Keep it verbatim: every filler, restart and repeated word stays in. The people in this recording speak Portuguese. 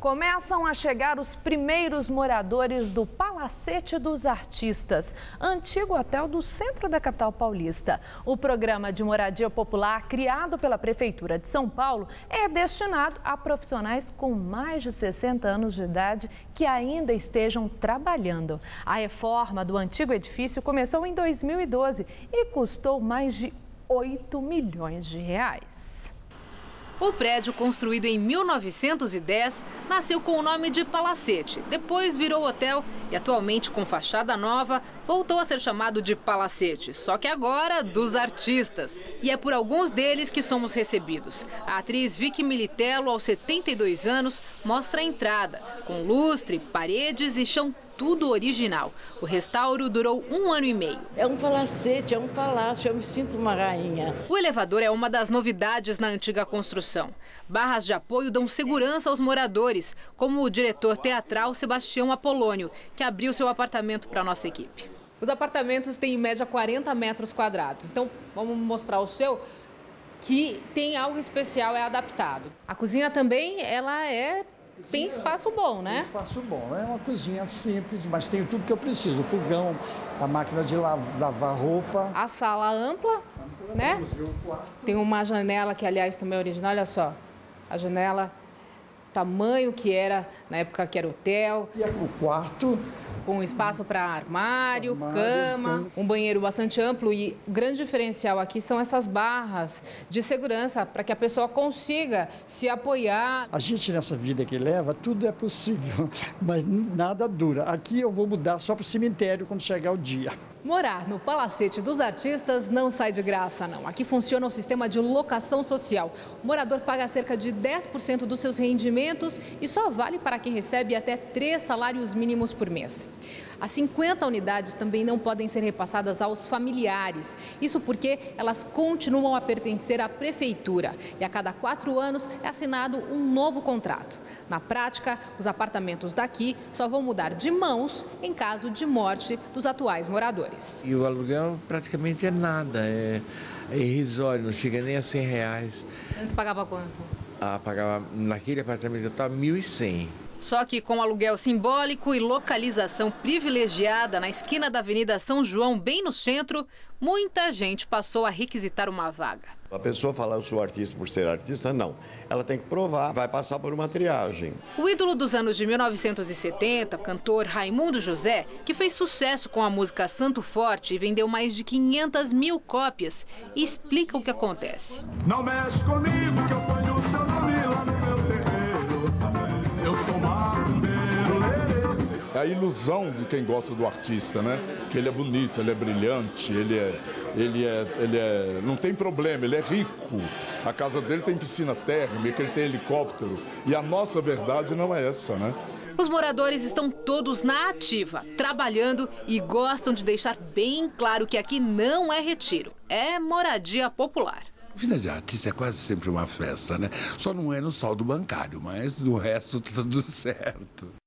Começam a chegar os primeiros moradores do Palacete dos Artistas, antigo hotel do centro da capital paulista. O programa de moradia popular, criado pela Prefeitura de São Paulo, é destinado a profissionais com mais de sessenta anos de idade que ainda estejam trabalhando. A reforma do antigo edifício começou em dois mil e doze e custou mais de oito milhões de reais. O prédio, construído em mil novecentos e dez, nasceu com o nome de Palacete. Depois virou hotel e, atualmente com fachada nova, voltou a ser chamado de Palacete, só que agora dos artistas. E é por alguns deles que somos recebidos. A atriz Vicky Militello, aos setenta e dois anos, mostra a entrada, com lustre, paredes e chão tudo original. O restauro durou um ano e meio. É um palacete, é um palácio, eu me sinto uma rainha. O elevador é uma das novidades na antiga construção. Barras de apoio dão segurança aos moradores, como o diretor teatral Sebastião Apolônio, que abriu seu apartamento para a nossa equipe. Os apartamentos têm em média quarenta metros quadrados. Então, vamos mostrar o seu, que tem algo especial, é adaptado. A cozinha também, ela é... tem espaço bom, né? Tem espaço bom. É uma cozinha simples, mas tem tudo que eu preciso. O fogão, a máquina de lavar roupa. A sala ampla, né? Tem uma janela que, aliás, também é original. Olha só, a janela, tamanho que era na época que era hotel. E o quarto. Com espaço para armário, armário, cama, um banheiro bastante amplo. E o grande diferencial aqui são essas barras de segurança para que a pessoa consiga se apoiar. A gente nessa vida que leva, tudo é possível, mas nada dura. Aqui eu vou mudar só para o cemitério quando chegar o dia. Morar no Palacete dos Artistas não sai de graça, não. Aqui funciona o sistema de locação social. O morador paga cerca de dez por cento dos seus rendimentos e só vale para quem recebe até três salários mínimos por mês. As cinquenta unidades também não podem ser repassadas aos familiares. Isso porque elas continuam a pertencer à prefeitura. E a cada quatro anos é assinado um novo contrato. Na prática, os apartamentos daqui só vão mudar de mãos em caso de morte dos atuais moradores. E o aluguel praticamente é nada, é, é irrisório, não chega nem a cem reais. Antes pagava quanto? Ah, pagava naquele apartamento que eu estava mil e cem. Só que com aluguel simbólico e localização privilegiada na esquina da Avenida São João, bem no centro, muita gente passou a requisitar uma vaga. A pessoa fala, eu sou artista por ser artista, não. Ela tem que provar, vai passar por uma triagem. O ídolo dos anos de mil novecentos e setenta, cantor Raimundo José, que fez sucesso com a música Santo Forte e vendeu mais de quinhentas mil cópias, explica o que acontece. Não mexe comigo que eu ponho o seu nome lá no meu terreiro. Eu sou É a ilusão de quem gosta do artista, né? Que ele é bonito, ele é brilhante, ele é, ele é, ele é, não tem problema, ele é rico. A casa dele tem piscina térmica, ele tem helicóptero. E a nossa verdade não é essa, né? Os moradores estão todos na ativa, trabalhando e gostam de deixar bem claro que aqui não é retiro, é moradia popular. Vida de artista é quase sempre uma festa, né? Só não é no saldo bancário, mas do resto tá tudo certo.